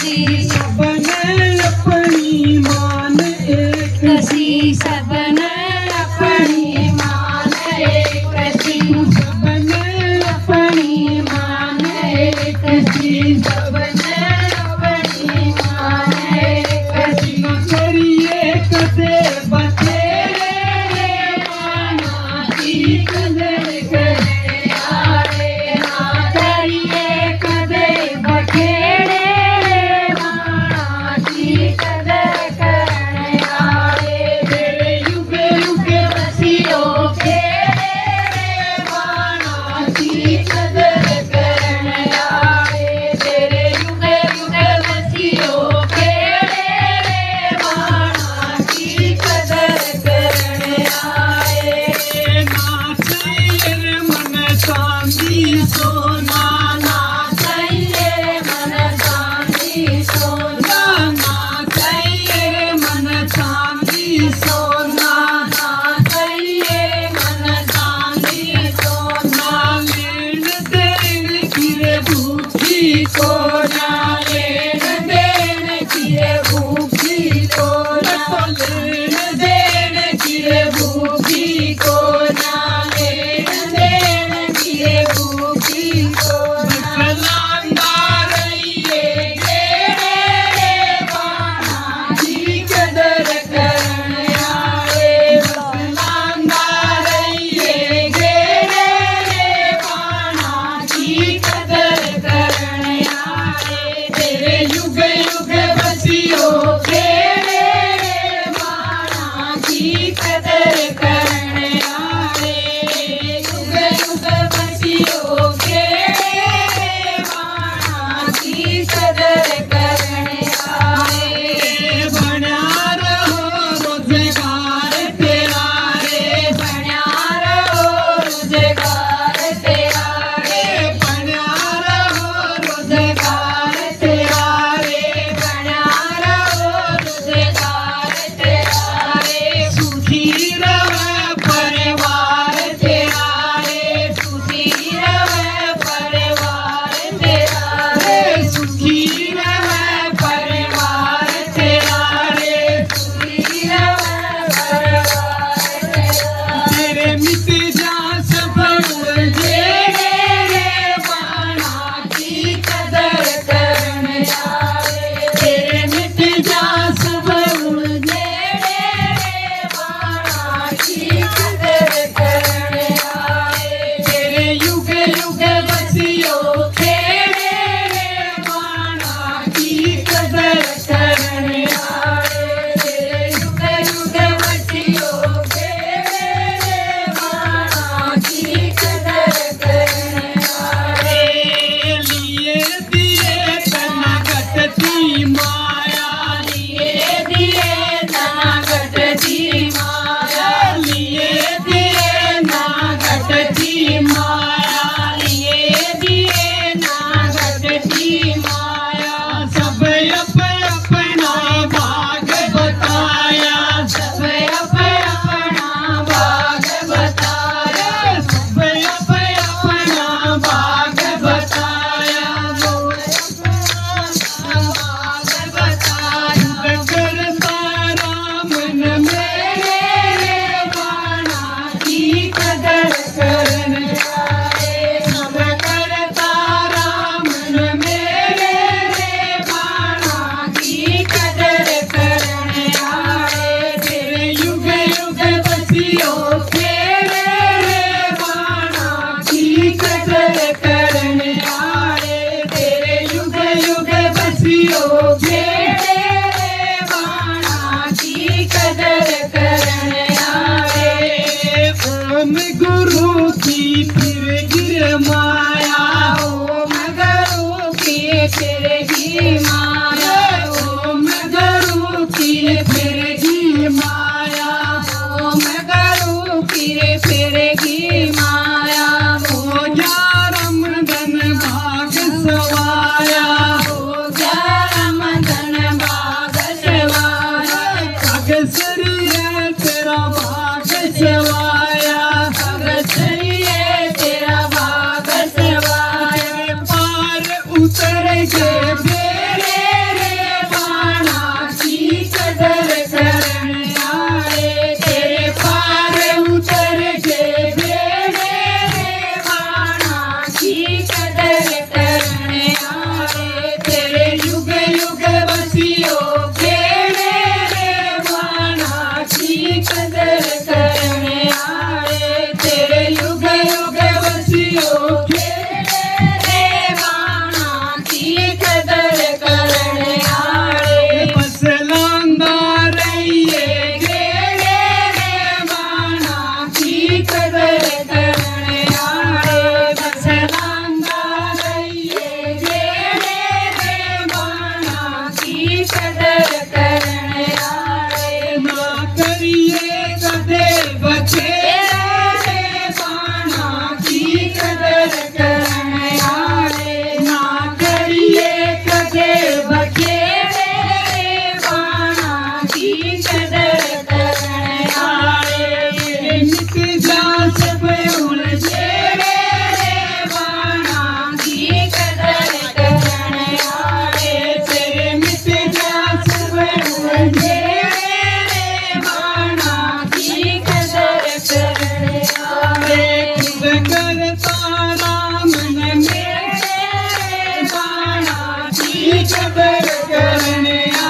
कसी सबने अपनी मान एक कसी सबने अपनी मान एक कसी सबने अपनी मान एक कसी सबने अपनी मान एक कसी करिए कदे बतेरे माना की कदर करे आरे ना करिए कदे बखेड़े माना की कदर करे आरे तेरे युगे युगे बसियो खेड़े माना की कदर करे आरे तेरे युगे युगे बसियो खेड़े माना की कदर करे आए ना चाहिए मन चांदी सोना ना चाहिए मन चांदी सोना ना चाहिए मन चांदी सोना ना चाहिए मन चांदी सोना लेन देन किरे भूखी को ना लेन देन किरे भूखी को ना लेन देन किरे भूखी को ना लेन देन किरे भूखी को सलामदार ये गेरे बाना की कदर करने आए सलामदार ये गेरे बाना की कदर करने आए तेरे युग युग बसियो खेड़े माना की कदर करने आए युग युग बसियो खेड़े माना की कदर करने आए बना रहो रोजगार तेरा रे बना रहो रोजगार तेरा रे बना रहो रोजगार तेरा रे बना रहो रोजगार तेरा रे सुखी रहे परिवार तेरा रे सुखी रहे परिवार तेरा रे सुखी रहे परिवार तेरा रे सुखी रहे परिवार तेरा तेरे मिट जा सब उलझे रे बाना की कदर करने आए तेरे मिट जा सब उलझे रे बाना की कदर करने आए तेरे युग युग बसियो खेड़े रे बाना की कदर करने आए तेरे युग युग बसियो खेड़े रे बाना की कदर करने आए लिए दिए तना घटती माया लिए दिए तना घटती माया लिए दिए ना घटती माया लिए दिए ना घटती माया सब अपना भाग बताया सब अपना भाग बताया सब अपना भाग बताया वो अपना भाग बताया करता राम न मेरे बाना की कदर करने आए सब करता राम न मेरे बाना की कदर करने आए तेरे युग युग बसियो खेड़े रे बाना की कदर करने आए तेरे युग युग बसियो खेड़े रे बाना की कदर करने आए ओम गुरु की फिर गिर माया ओम गुरु की फिर गी माया ओम गुरु की फिर गी माया ओम गुरु की फिर गी माया हो जा रमदन भाग सवाया हो जा रमदन भाग सवाया अगसरिए तेरा भाग सवाया अगसरिए तेरा भाग सवाया पार उतर के मेरे कदर करने